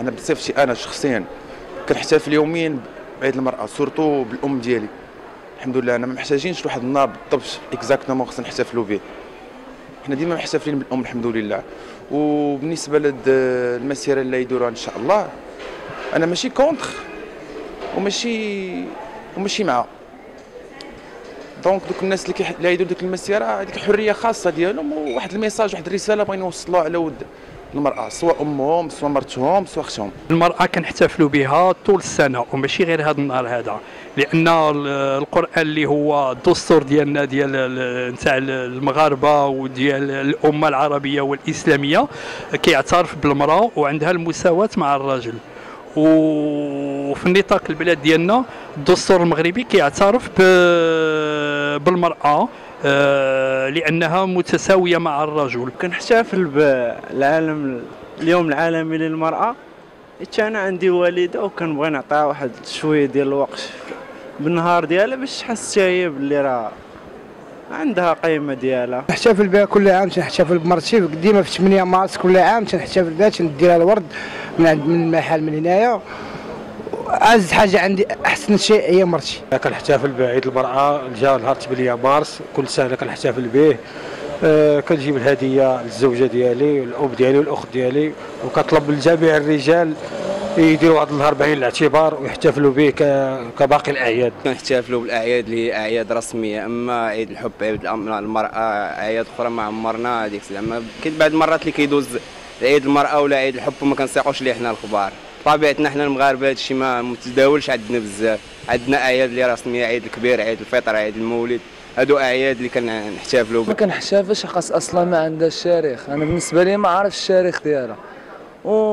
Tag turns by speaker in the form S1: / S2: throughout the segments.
S1: انا بصفتي انا شخصيا كنحتفل يوميا بعيد المراه، سورتو بالام ديالي. الحمد لله انا ما محتاجينش لواحد النهار بالضبط اكزاكتومون خصنا نحتفلوا به، حنا ديما محتفلين بالام الحمد لله. وبالنسبه لهاد المسيره اللي يديروها ان شاء الله، انا ماشي كونتر وماشي مع. دونك دوك الناس اللي يديروا ديك المسيره هذيك حريه خاصه ديالهم، وواحد الميساج واحد الرساله بغينا نوصلوها على ود المراه، سواء امهم سواء مرتهم سواء اختهم.
S2: المراه كنحتفلوا بها طول السنه وماشي غير هذا النهار هذا، لان القران اللي هو الدستور ديالنا ديال نتاع المغاربه وديال الامه العربيه والاسلاميه كيعترف بالمراه وعندها المساواه مع الرجل. وفي نطاق البلاد ديالنا الدستور المغربي كيعترف بالمراه لانها متساويه مع الرجل.
S3: كنحتفل بالعالم اليوم العالمي للمراه، حيت انا عندي والده وكنبغي نعطيها واحد شويه ديال الوقت بالنهار ديالها باش تحس هي باللي راه عندها قيمه ديالها.
S4: نحتفل بها كل عام، تنحتفل بمرتي ديما في 8 مارس كل عام تنحتفل بها، تنديرها الورد من المحل من هنايا. أعز حاجه عندي احسن شيء هي مرتي.
S5: كنحتفل بعيد المراه جا نهار 8 مارس كل سنه كنحتفل به. كنجيب الهديه للزوجه ديالي والاب ديالي والاخت ديالي، وكطلب من جميع الرجال يديروا هذا النهار بعين الاعتبار ويحتفلوا به كباقي الاعياد.
S6: كنحتفلوا بالاعياد اللي اعياد رسميه، اما عيد الحب عيد المراه اعياد اخرى ما عمرنا هذيك زعما. كاين بعض المرات اللي كيدوز عيد المراه ولا عيد الحب وما كنسيقوش ليه حنا الخبار. طبيعتنا حنا المغاربه هذا الشيء ما متداولش عندنا بزاف. عندنا اعياد اللي رسميه، عيد الكبير عيد الفطر عيد المولد، هادو اعياد اللي كنحتفلوا
S7: ما كنحتفلش خاص اصلا ما عندهاش شارخ. انا بالنسبه لي ما عارفش الشارخ ديالها،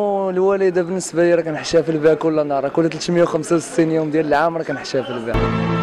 S7: والوالده بالنسبه لي راه كنحتفل بها كل نهار، كل 365 يوم ديال العام راه كنحتفل بها.